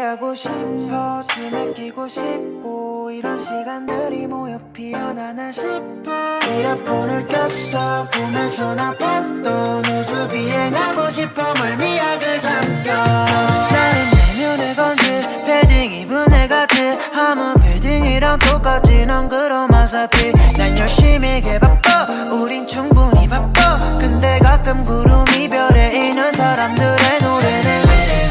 얘기하고 싶어 춤에 끼고 싶고 이런 시간들이 모여 피어나나 싶어 이어폰을 꼈어 보면서 나 봤던 우주 비행하고 싶어 멀미약을 삼켜 나는 내면의 건지 패딩 입은 애 같아 아무 패딩이랑 똑같지 넌 그럼 어차피 난 열심히 개바빠 우린 충분히 바빠 근데 가끔 구름 이별에 있는 사람들의 노래는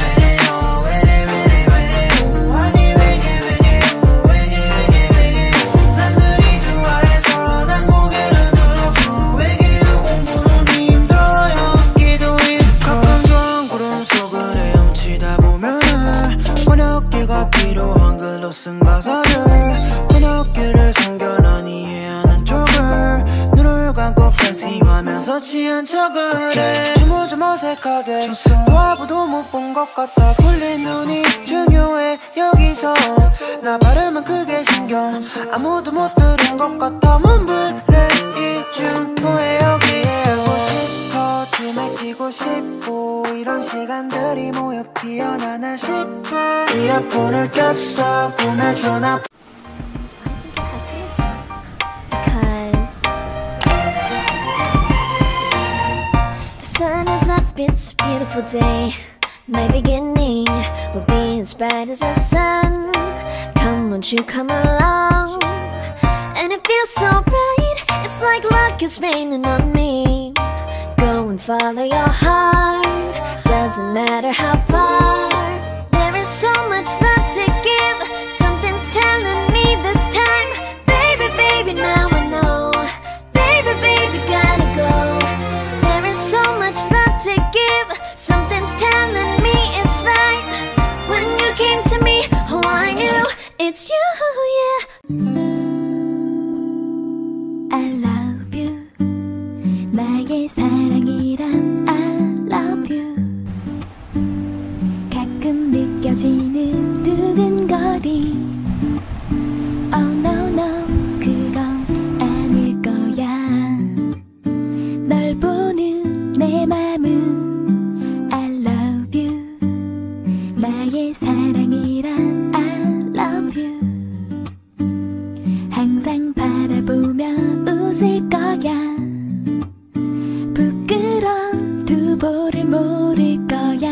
쓴 가사를 번역기를 숨겨 난 이해하는 척을 눈을 감고 플렉싱하면서 취한 척을 해 춤을 좀 어색하게 또 아무도 못 본 것 같아 풀린 눈이 중요해 여기서 나 발음은 크게 신경 아무도 못 들은 것 같아 몸불래 이 중요해 여기에 쓰고 싶어 춤에 끼고 싶고 이런 시간들이 모여 피어나나 싶어 이어폰을 꼈어 보면서 나 sun is up, it's a beautiful day. My beginning will be as bright as the sun. Come, won't you come along? And it feels so bright, it's like luck is raining on me. Go and follow your heart, doesn't matter how far. There is so much love to give, something's telling me this time. Baby, baby, now I know. Baby, baby, gotta go. There is so much love to give, something's telling me it's right. When you came to me, oh I knew it's you, yeah. I love you 나의 사랑이란 I love you 가끔 느껴지는 두근거림 Oh no no 그건 아닐 거야 널 보는 내 맘은 I love you 나의 사랑이란 I love you 항상 바라보며 웃을 거야 부끄러운 두보를 모를 거야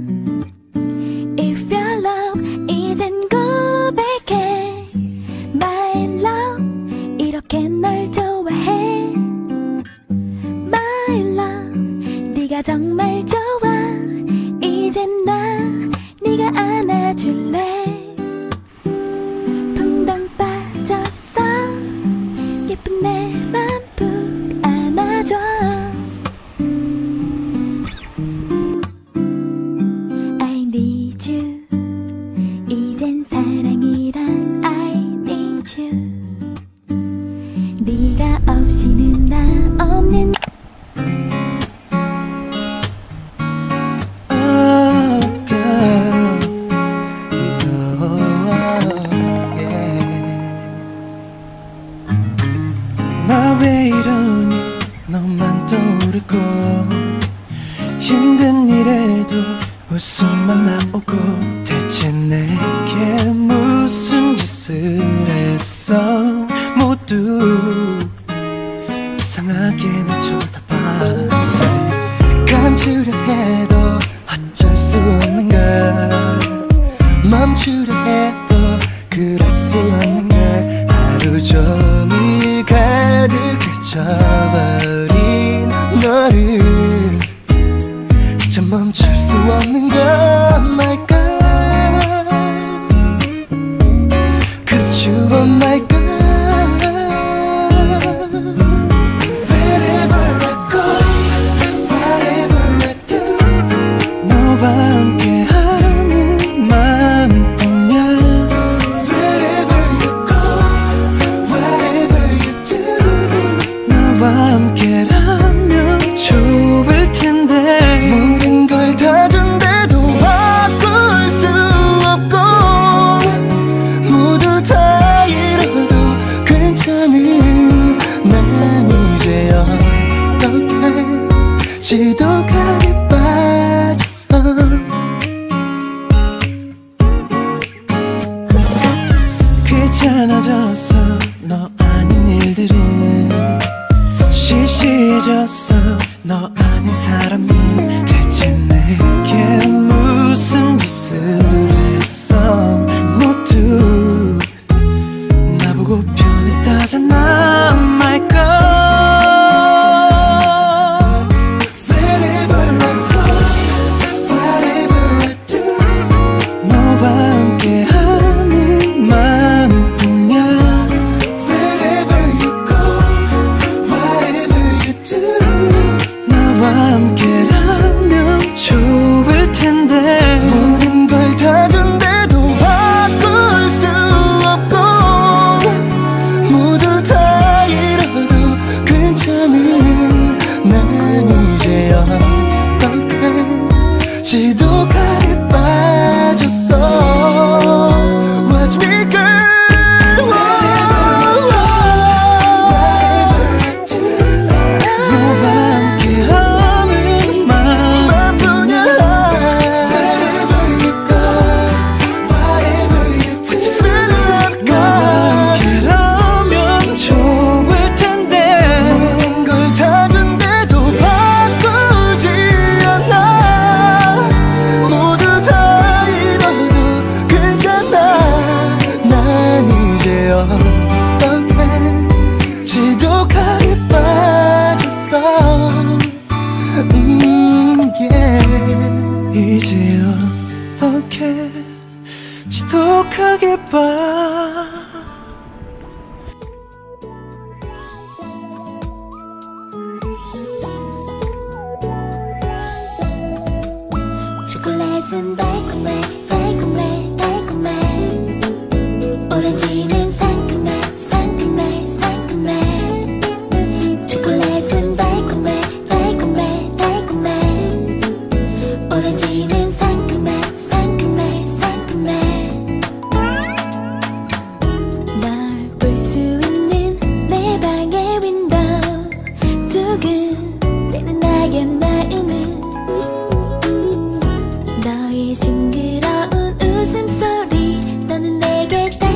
If your love 이젠 고백해 My love 이렇게 널 좋아해 My love 네가 정말 좋아 이젠 나 네가 안아줄래 붕덩 빠졌어 예쁜 내 맘 푹 안아줘 I need you 이젠 사랑이란 I need you 네가 없이는 나 없는 나 왜 이러니 너만 떠오르고 힘든 일에도 웃음만 나오고 대체 내게 무슨 짓을 했어 모두 이상하게 날 쳐다봐 감추려 해도 어쩔 수 없는 걸 멈추려 해도 그럴 수 없는 걸 하루 종일 가득해져버린 너를 이제 멈출 수 없는 걸 My God Cause you are my God Wherever I go Whatever I do 너와 함께하는 마음뿐이야 어떻게 지독하게 봐. 초콜릿은 달콤해 달콤해 달콤해 오렌지는 상큼해 상큼해 상큼해 초콜릿은 달콤해 달콤해 달콤해 오렌지는 상큼해 상큼해 상큼해 널 볼 수 있는 내 방의 윈도우 두근대는 나의 마음은 너의 싱그러운 웃음소리 너는 내게